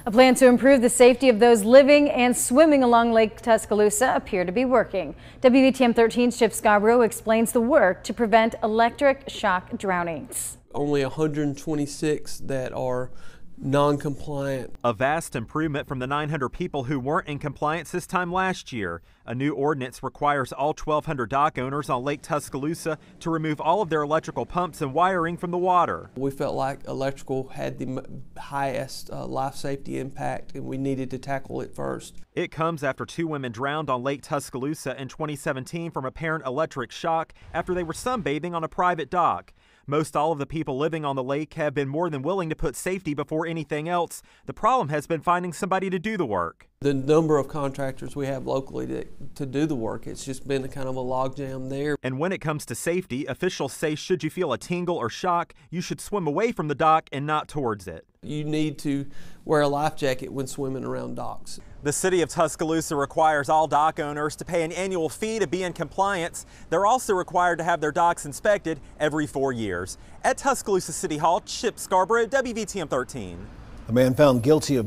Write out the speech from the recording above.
A plan to improve the safety of those living and swimming along Lake Tuscaloosa appear to be working. WVTM 13's Chip Scarborough explains the work to prevent electric shock drownings. Only 126 that are non-compliant. A vast improvement from the 900 people who weren't in compliance this time last year. A new ordinance requires all 1,200 dock owners on Lake Tuscaloosa to remove all of their electrical pumps and wiring from the water. We felt like electrical had the highest life safety impact, and we needed to tackle it first. It comes after 2 women drowned on Lake Tuscaloosa in 2017 from apparent electric shock after they were sunbathing on a private dock. Most all of the people living on the lake have been more than willing to put safety before anything else. The problem has been finding somebody to do the work. The number of contractors we have locally to do the work, it's just been a kind of a logjam there. And when it comes to safety, officials say should you feel a tingle or shock, you should swim away from the dock and not towards it. You need to wear a life jacket when swimming around docks. The city of Tuscaloosa requires all dock owners to pay an annual fee to be in compliance. They're also required to have their docks inspected every 4 years. At Tuscaloosa City Hall, Chip Scarborough, WVTM 13. A man found guilty of